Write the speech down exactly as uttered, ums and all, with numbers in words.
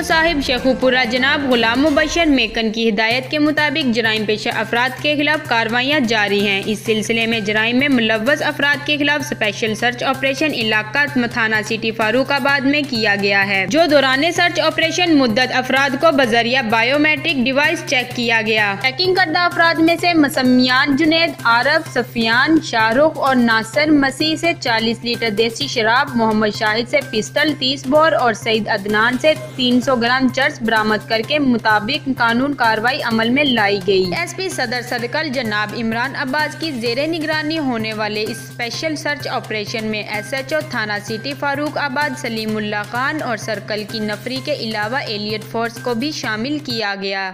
साहिब शेखुपुरा जनाब गुलाम मुबशर मेकन की हिदायत के मुताबिक जराइम पेशा अफराद के खिलाफ कार्रवाइयाँ जारी हैं। इस सिलसिले में जराइम में मुलव्वस अफराद के खिलाफ स्पेशल सर्च ऑपरेशन इलाका थाना सिटी फारूकाबाद में किया गया है, जो दौरान सर्च ऑपरेशन मुद्दत अफराद को बजरिया बायोमेट्रिक डिवाइस चेक किया गया। चेकिंग करदा अफराद में से मसमियान जुनेद, आरफ, सफियान, शाहरुख और नासिर मसीह से चालीस लीटर देसी शराब, मोहम्मद शाहिद से पिस्टल तीस बोर और सईद अदनान से तीन सौ ग्राम चर्च बरामद करके मुताबिक कानून कार्रवाई अमल में लाई गई। एस पी सदर सर्कल जनाब इमरान अब्बास की जेरे निगरानी होने वाले इस स्पेशल सर्च ऑपरेशन में एस एच ओ थाना सिटी फारूकाबाद सलीमुल्लाह खान और सर्कल की नफरी के अलावा एलियट फोर्स को भी शामिल किया गया।